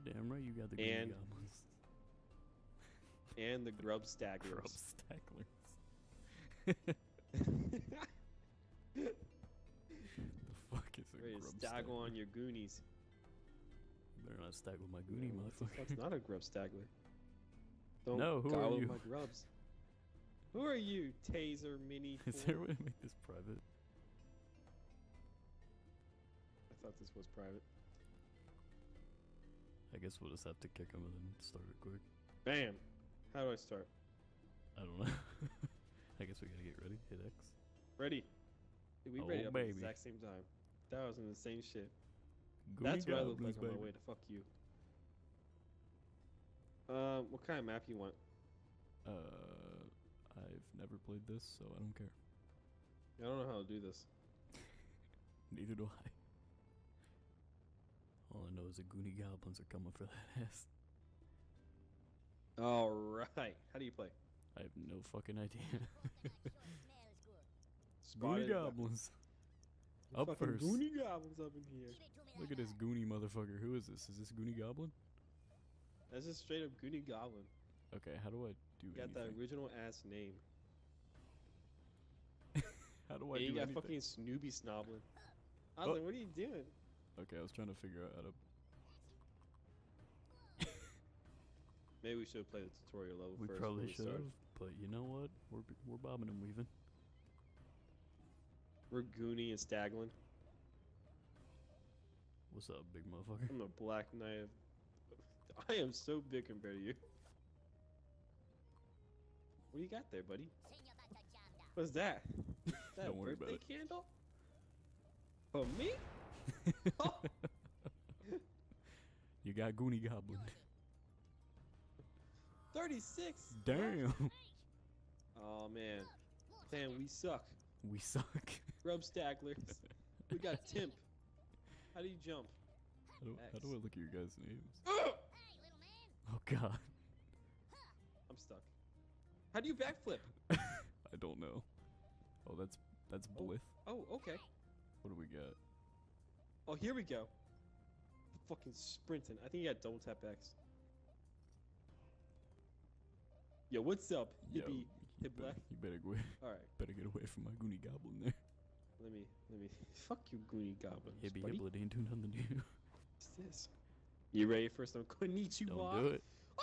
damn right you got the And- Green Goblins. And the Grub Stagglers. Grub Stacklers. The fuck is a Ready to Grub staggle Stackler? on your Goonies. You better not staggle my Goonie, motherfucker. That's not a Grub Staggler. Don't No, who are gobble you? my grubs. Who are you, Taser Mini? Is there a way to make this private? I thought this was private. I guess we'll just have to kick him and then start it quick. Bam! How do I start? I don't know. I guess we gotta get ready. Hit X. Ready. Dude, we Oh, ready up at the baby. exact same time. That was insane shit. Goonie That's what I look Goblins, like on my baby. way to fuck you. What kind of map you want? I've never played this, so I don't care. I don't know how to do this. Neither do I. All I know is the Goonie Goblins are coming for that ass. Alright. How do you play? I have no fucking idea. Goonie Spotted Goblins. Up fucking first. Goonie Goblins up in here. Look at this Goonie motherfucker. Who is this? Is this Goonie Goblin? That's just straight up Goonie Goblin. Okay, how do I do You got that anything? original ass name. How do I And you do got anything? fucking Snoopy Snoblin. I was Oh. like, what are you doing? Okay, I was trying to figure out how to... Maybe we should play the tutorial level We first. probably before should start. have, but you know what? We're bobbing and weaving. We're Goonie and Staglin. What's up, big motherfucker? I'm a Black Knight of... I am so big compared to you. What do you got there, buddy? What's that? Is that Don't a worry about birthday it. candle? For me? Oh, You got Goonie Goblin. 36! Damn! Oh, man. Man, we suck. We suck. Grub Stagglers. We got Timp. How do you jump? How do I look at your guys' names? Ugh! Oh god. I'm stuck. How do you backflip? I don't know. Oh, that's Blith. Oh, okay. What do we got? Oh, here we go. Fucking sprinting. I think you got double tap X. Yo, what's up, Yo, hippie? Hip black. you better go away. All right, Better get away from my Goonie Goblin there. let me. Fuck you, Goonie Goblins. Hibby buddy. Hiblet ain't doing nothing to you. What's this? You ready for some konnichiwa? Don't do it.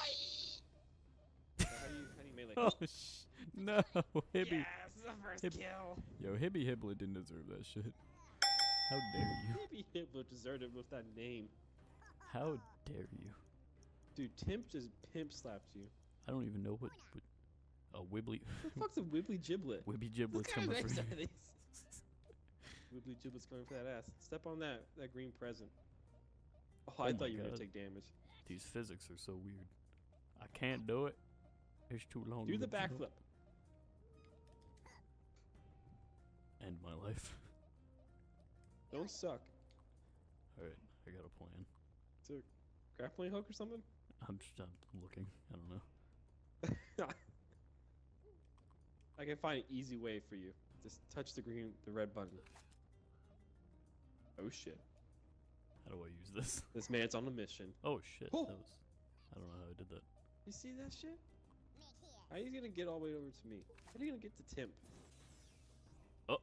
How do you melee? Oh no, Hibby. Yes, the first Hib- kill. Yo, Hibby Hiblet didn't deserve that shit. How dare you? Hippie Hitler deserved it with that name. How dare you? Dude, Timp just pimp slapped you. I don't even know what a Wibbly The fuck's a Wibbly Giblet? Wibby What Giblet's kind of coming names for are you. these? Wibbly Giblet's coming for that ass. Step on that green present. Oh, I my thought you were gonna God. take damage. These physics are so weird. I can't do it. It's too long. Do to the jump. backflip. End my life. Don't suck. Alright, I got a plan. Is it a grappling hook or something? I'm looking. I don't know. I can find an easy way for you. Just touch the red button. Oh shit. How do I use this? This man's on a mission. Oh shit. Oh. That was. I don't know how I did that. You see that shit? How are you gonna get all the way over to me? How are you gonna get to Timp? Oh.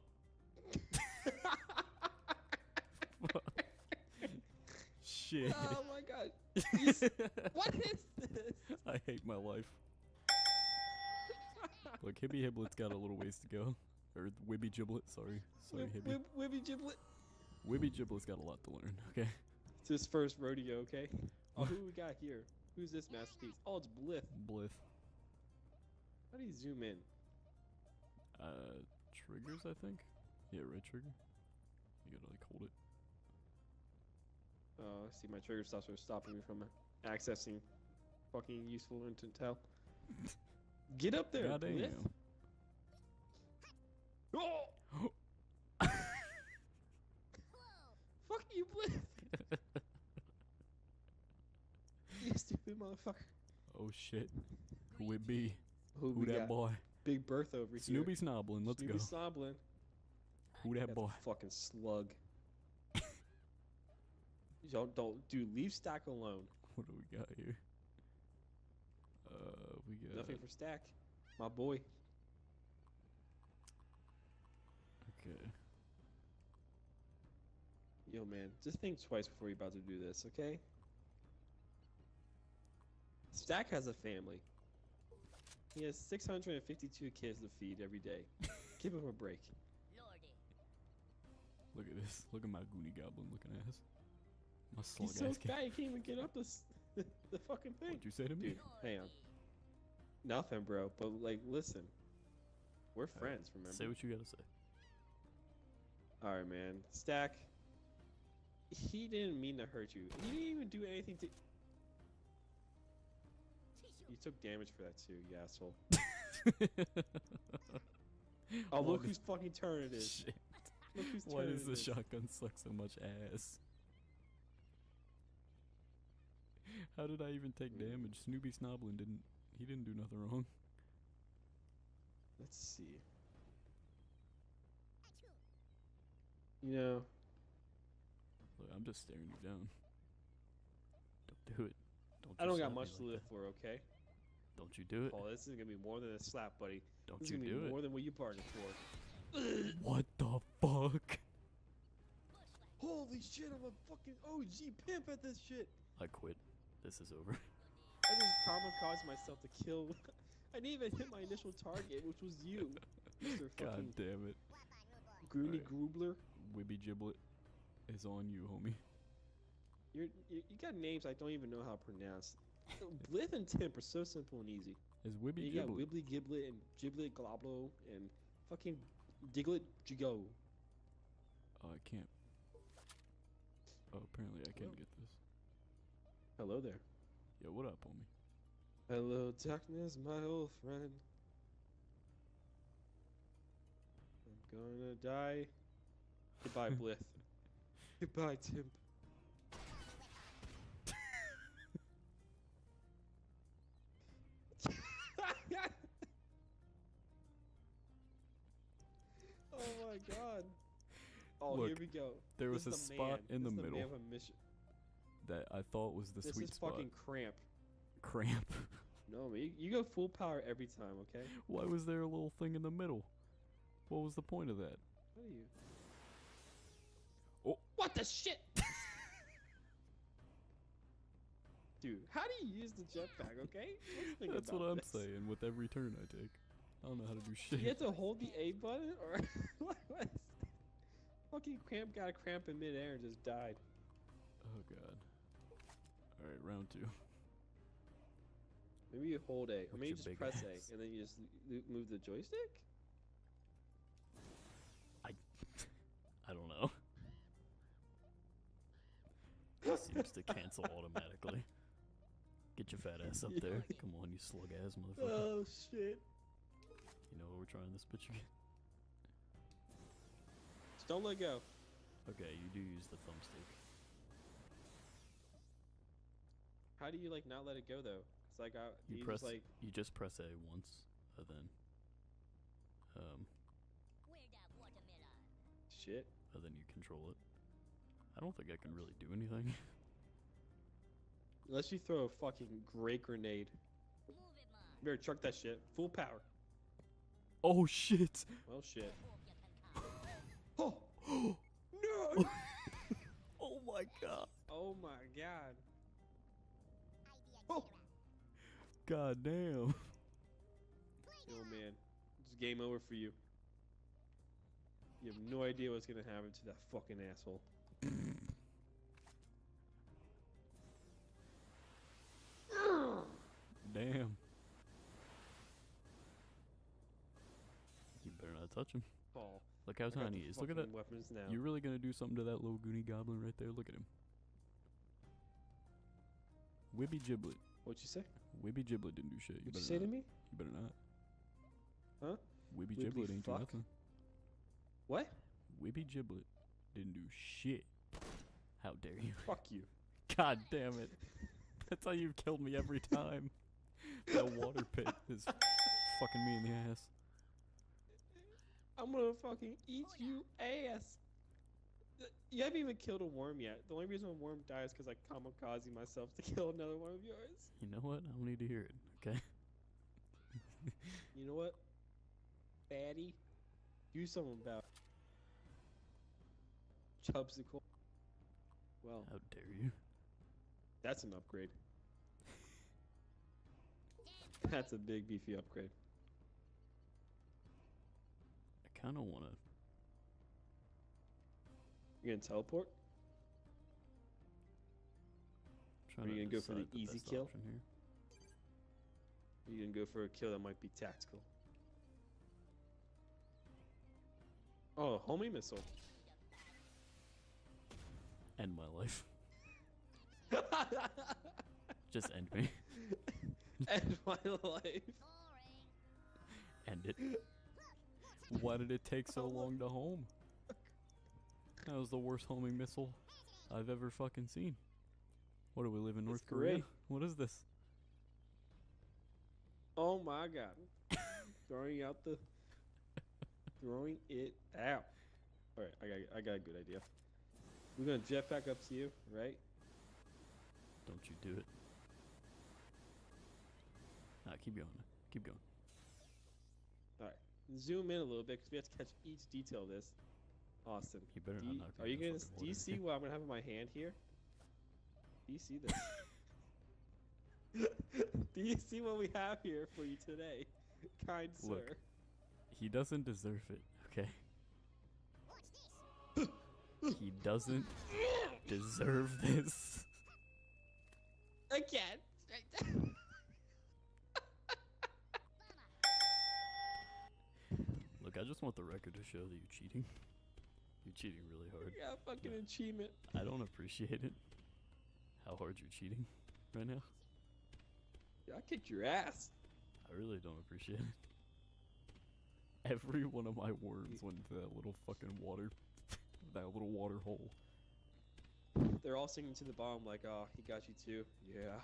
Shit. Oh my god. What is this? I hate my life. Look, Hibby Hiblet's got a little ways to go. Or Wibby Giblet, sorry. Sorry, Hibby. Wibby Giblet. Wibby Giblet's got a lot to learn, okay? It's his first rodeo, okay? Oh, who we got here? Who's this masterpiece? Oh, it's Blith. Blith. How do you zoom in? Triggers, I think? Yeah, right trigger. You gotta, like, hold it. Oh, I see my trigger stops are stopping me from accessing fucking useful intel. Get up there, Blith. Goddamn. Oh! Fuck you, Blith! You stupid motherfucker. Oh shit. Who it be? Who Who we that got? boy? Big Berth over here. Snoopy Snoblin, let's Snoopy go. Snoblin. Who that That's boy? a fucking slug. Don't, dude, leave Stack alone. What do we got here? We got Nothing for Stack. My boy. okay. Yo, man, just think twice before you're about to do this, okay? Stack has a family. He has 652 kids to feed every day. Give him a break. Look at this. Look at my Goonie Goblin looking ass. My slug He's so ass fat he can't even get up the fucking thing. What'd you say to me? Dude, hang on. Nothing, bro. But like, listen, we're friends. Remember? Say what you gotta say. All right, man. Stack. He didn't mean to hurt you. He didn't even do anything to. You took damage for that too, you asshole. Oh, look whose fucking turn it is. Shit. Look whose Why turn does it the is. shotgun suck so much ass? How did I even take damage? Snoopy Snoblin didn't. He didn't do nothing wrong. Let's see. You know, Look, I'm just staring you down. Don't do it. I don't got slap me much to like live that. for, okay? Don't you do it. Oh, this is gonna be more than a slap, buddy. Don't This you is gonna do be it. more than what you bargained for. What the fuck? Holy shit, I'm a fucking OG pimp at this shit. I quit. This is over. I just kamikaze myself to kill. I didn't even hit my initial target, which was you, Mr. God fucking damn it. Groony Alright. Groobler. Wibby Giblet is on you, homie. You got names I don't even know how to pronounce. Blith and Timp are so simple and easy. Is Wibby You got Giblet? Wibbly Giblet and Giblet Globlo and fucking Diglett Jigo. Oh, I can't. Oh, apparently I can't get this. Hello there. Yo, what up, homie? Hello, darkness, my old friend. I'm gonna die. Goodbye, Blith. Goodbye, Timp. Oh my god. Oh, Look, here we go. there was This a is the spot man. in the This is middle man with a mission. that I thought was the This sweet is spot. fucking cramp. Cramp. No, man, you go full power every time, okay? Why was there a little thing in the middle? What was the point of that? What are you? Oh. What the shit? Dude, how do you use the jetpack, okay? Let's think That's about what I'm this. saying with every turn I take. I don't know how to do shit. You have to hold the A button, or what? Fucking cramp got a cramp in midair and just died. Oh god. Alright, round 2. Maybe you hold A, or With maybe your you just big press ass. A, and then you just move the joystick? I don't know. It seems to cancel automatically. Get your fat ass up there. Come on, you slug ass motherfucker. Oh, shit. You know what we're trying this bitch again? Just don't let go. Okay, you do use the thumbstick. How do you, like, not let it go, though? It's like, You you press. just, like... You just press A once, and then. Shit. And then you control it. I don't think I can really do anything. Unless you throw a fucking great grenade. You better chuck that shit. Full power. Oh shit! Well, shit. Oh! No! Oh my god! Oh my god. Oh! God damn! Yo, man. It's game over for you. You have no idea what's gonna happen to that fucking asshole. Damn. You better not touch him. Paul. Look how I got tiny the he is. Look at that. fucking weapons now. You really gonna do something to that little Goonie Goblin right there? Look at him. Wibby Giblet. What'd you say? Wibby Giblet didn't do shit. You What'd you better say not. to me? You better not. Huh? Wibby Wibbly Giblet ain't do fuck? nothing. What? Wibby Giblet didn't do shit. How dare you? Fuck you. God damn it. That's how you've killed me every time. That water pit is fucking me in the ass. I'm gonna fucking eat you ass. You haven't even killed a worm yet. The only reason a worm dies is because I kamikaze myself to kill another one of yours. You know what? I don't need to hear it. Okay. You know what? Fatty? Do something about it. Chubsicle. Well, How dare you? that's an upgrade. That's a big beefy upgrade. I kind of want to. You're gonna teleport? Are you gonna go for the easy kill? Here. Or you gonna go for a kill that might be tactical? Oh, homing missile. End my life. Just end me. End my life. End it. Why did it take so long to home? That was the worst homing missile I've ever fucking seen. What do we live in North Korea? great. What is this? Oh my god. Throwing out the throwing it out. Alright, I got a good idea. We're gonna jet back up to you, right? Don't you do it. Nah, keep going. Keep going. Alright. Zoom in a little bit because we have to catch each detail of this. Austin. You better not knock Are me you in the gonna fucking do you water. see what I'm gonna have in my hand here? Do you see this? Do you see what we have here for you today? Kind Look. sir. He doesn't deserve it, okay? He doesn't deserve this. Again. Look, I just want the record to show that you're cheating. You're cheating really hard. Yeah, fucking achievement. I don't appreciate it. How hard you're cheating right now. Yeah, I kicked your ass. I really don't appreciate it. Every one of my worms went into that little fucking water, that little water hole. They're all singing to the bomb like, oh, he got you too. Yeah.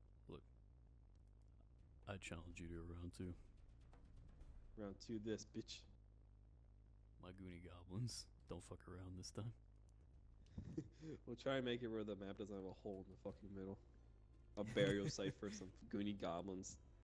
I challenge you to a round 2. Round 2 this, bitch. My Goonie goblins. Don't fuck around this time. We'll try and make it where the map doesn't have a hole in the fucking middle. A burial site for some Goonie goblins.